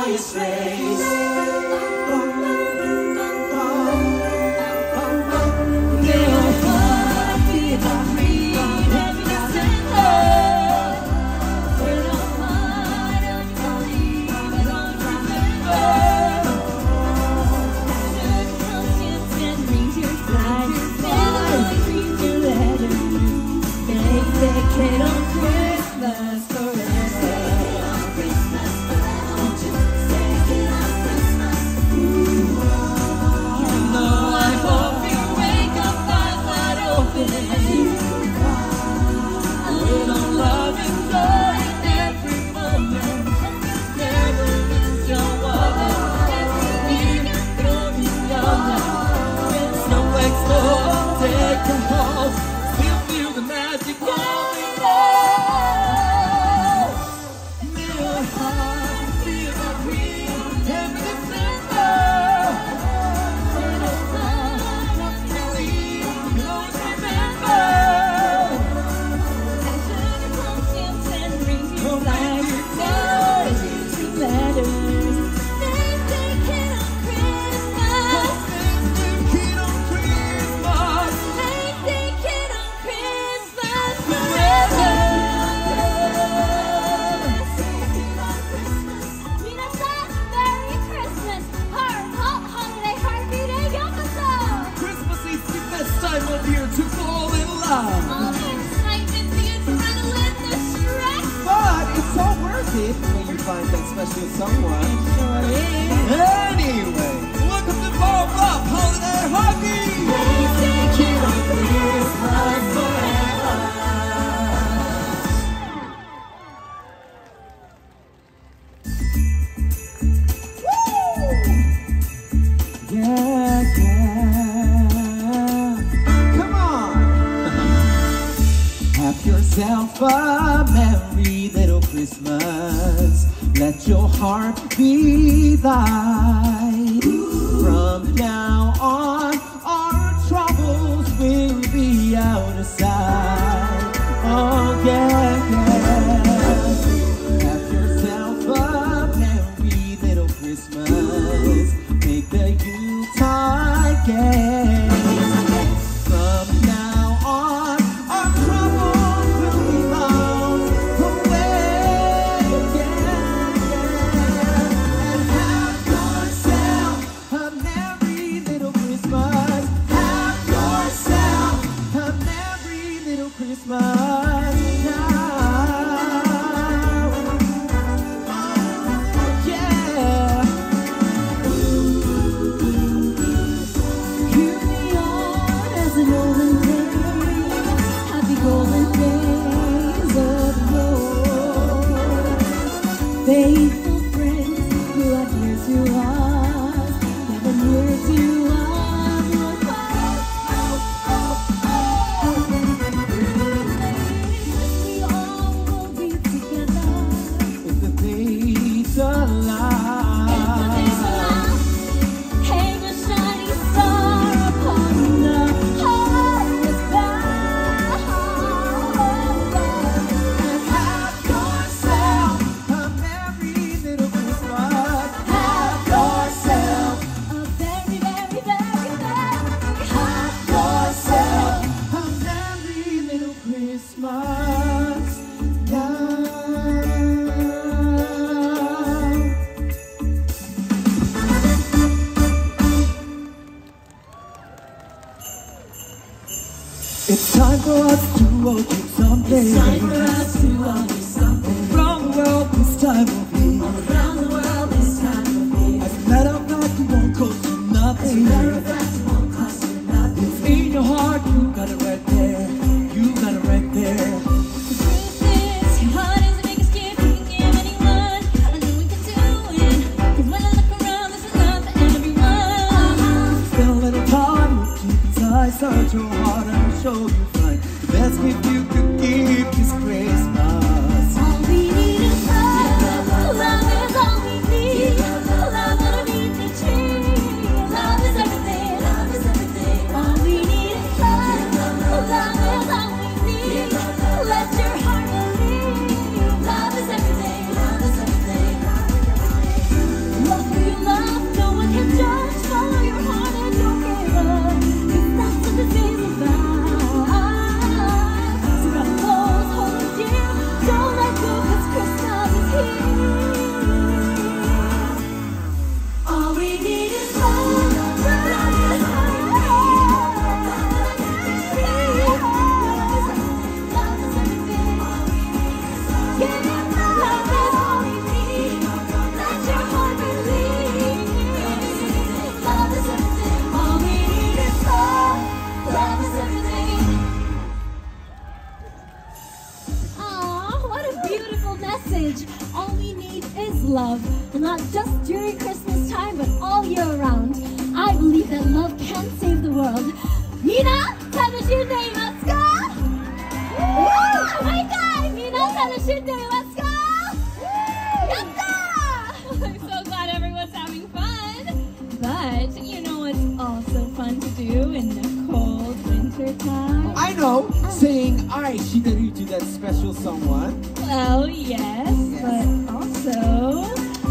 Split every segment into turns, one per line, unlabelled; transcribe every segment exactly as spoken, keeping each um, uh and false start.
highest praise.
Yourself a merry little Christmas. Let your heart be thine. From now on, our troubles will be out of sight. Oh yeah, yeah. Have yourself a merry little Christmas. Make the Yuletide gay. From now on, our troubles will be miles away. Yeah, yeah. And have yourself a merry little Christmas. Have yourself a merry little Christmas now. Yeah. Carry on as an olden day. Happy golden days of yore. Faithful friends who are dear to us, never near to us. We all will be together if the fates allow. Hang a shining star upon the highest bough. And have yourself a merry little Christmas. Have yourself a very, very, very, very. Have yourself a merry little Christmas now. It's time for us to all do something. It's time for us to all do something. Around the world this time will be. All around the world this time will be. As a matter of fact, it won't cost you nothing. As a matter of fact, it won't cost you nothing. It's in your heart, you got it right there. You got it right there.
The truth is, your heart is the biggest gift you can give anyone. I know we can do it. 'Cause when I look around, there's enough for everyone.
Spend a little time, look deep inside, search your heart and show you find the best gift you could give this Christmas.
All we need is love. Love is all we need. Love underneath the tree. Love is everything. Love is everything. All we need is love. Love is all we need. Let your heart believe. Love is everything. Love is everything. love, and not just during Christmas time, but all year round. I believe that love can save the world. Mina, 楽しんでいますか?毎回みんな楽しんでいますか? Yatta! I'm so glad everyone's having fun. But you know what's also fun to do in the cold winter time?
I know, saying I shideru to that special someone.
Well, yes, but also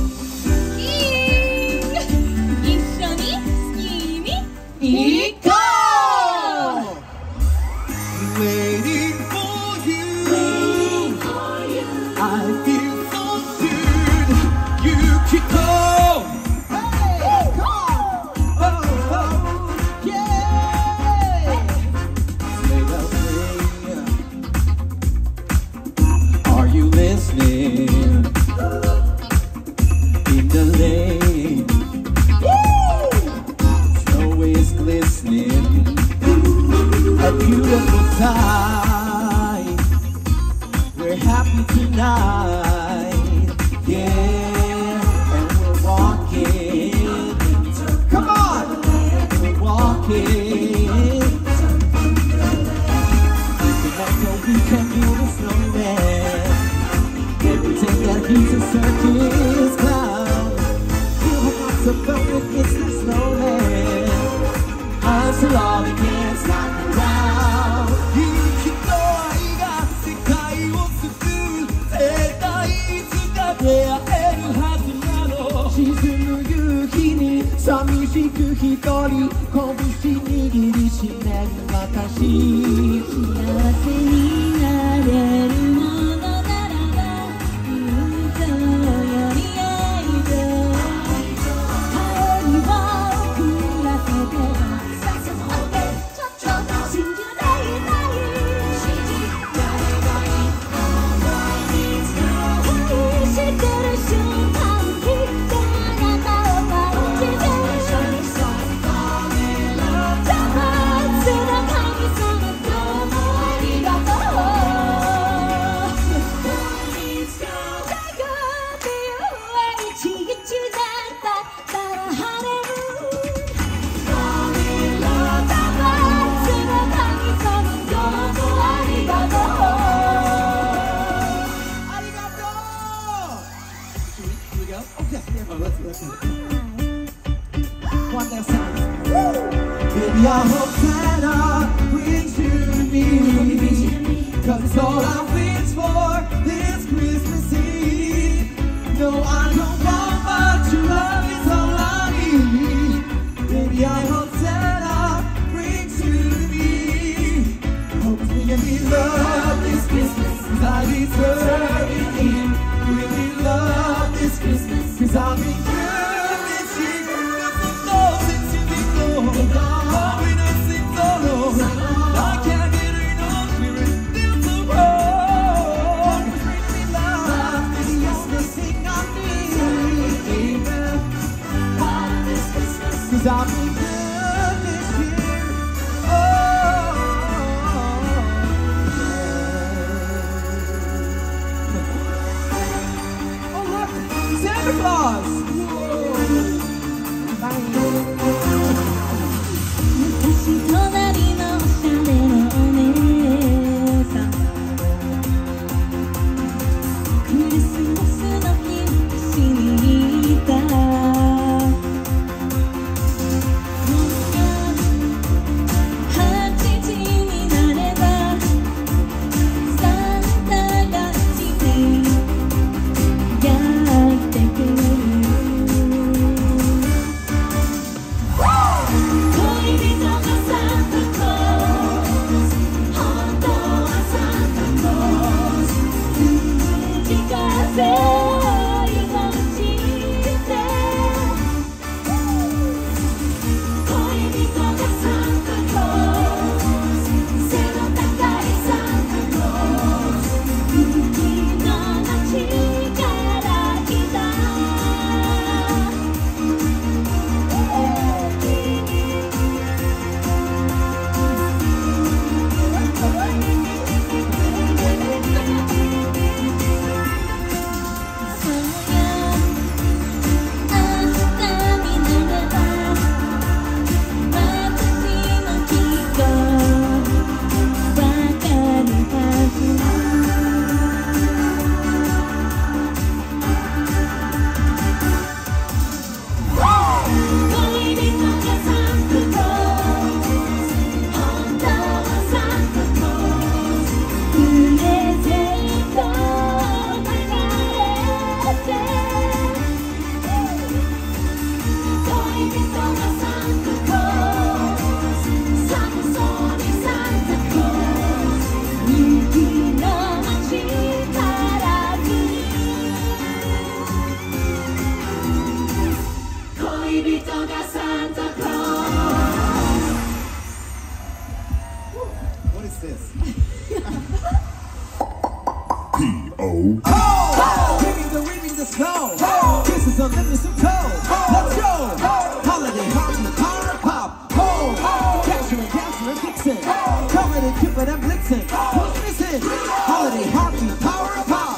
skiing! 一緒にスキーに行こう!
Waiting for you, I feel so good. Yukiko, hey, come on, oh, oh, yeah. Sleigh bells ring. Are you listening? In the lane, snow is glistening. A beautiful time. We're happy tonight, yeah. And we're walking. Come on, we're walking. Tonight, so we can build a snowman. Everything that he's a circus clown. Feel how much about it, it's the snowman. Us all we can't stop around. You can know I got the sky of the food. Say that it's got there and has another. She's in the yuki, Sami Shiku Hitori, Kobushi Nigiri, Shinen Watashi.
幸せになれるものならば友情より愛情頼りを降らせてさせもあってちょっと信じたいたい信じられない愛してる瞬間きっとあなたを感じてる邪魔する神様どうもありがとう Take a view 一日だったら晴れる邪魔する神様どうもありがとう
Arigato! Here we go. Oh, yes, yes. Oh, let's let's one last time. Baby, I hope Santa brings you to me. Cause it's all I wish for this Christmas Eve. No, I don't want but your love is all I need. Baby, I hope Santa brings you to me. Hopes me and me love this Christmas. Cause I deserve it. Really love this Christmas. Cause I've been good this year. No, since you've been gone. Happiness is so long. I can't get enough. We're still so wrong. Really love is the only thing I need. Love this Christmas. Cause I've been good this year. Oh, oh look, Santa Claus. Bye.
昔隣のおしゃれなお姉さんクリスマスの日しにいた今夜はちじになればサンタが家にやってくる got Santa Claus.
What is this?
P O
Oh! Reading the reading the snow. This is a living some toe. Let's go! Holiday hop in the power of pop. Ho! Capture and capture and fixin'. Covered and Cupid and Blitzen. Who's missing? Holiday hop in the power of pop.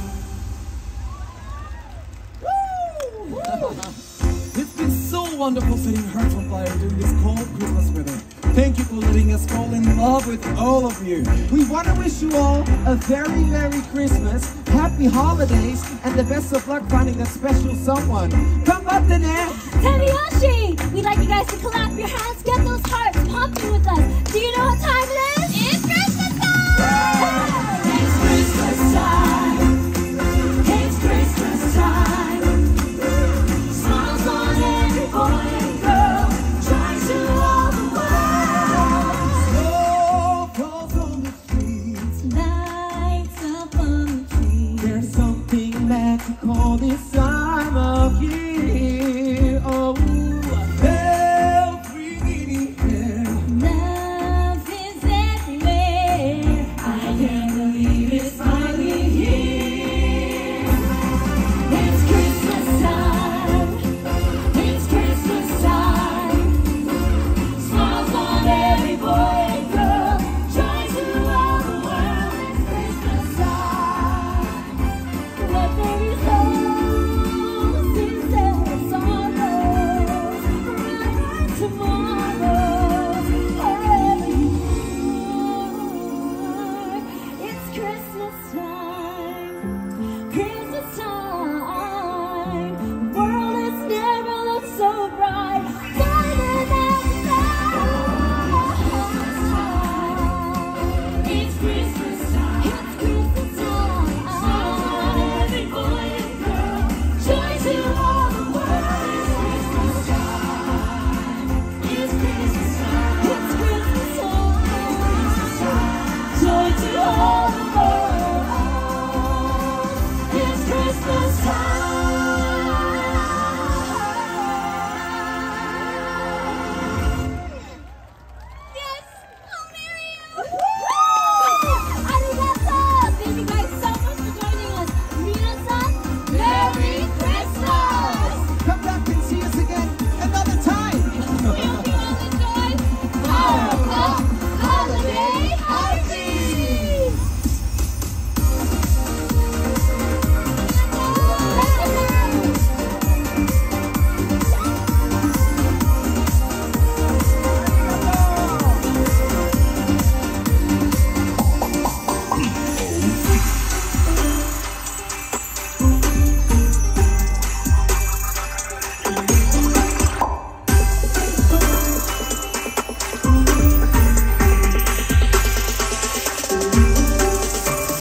It's been so wonderful sitting heard from fire during this cold Christmas weather. Thank you for letting us fall in love with all of you. We want to wish you all a very Merry Christmas, Happy Holidays, and the best of luck finding that special someone. Come up the net.
Tamiyoshi! We'd like you guys to clap your hands, get those hearts pumping with us. Do you know what time it is? It's Christmas time!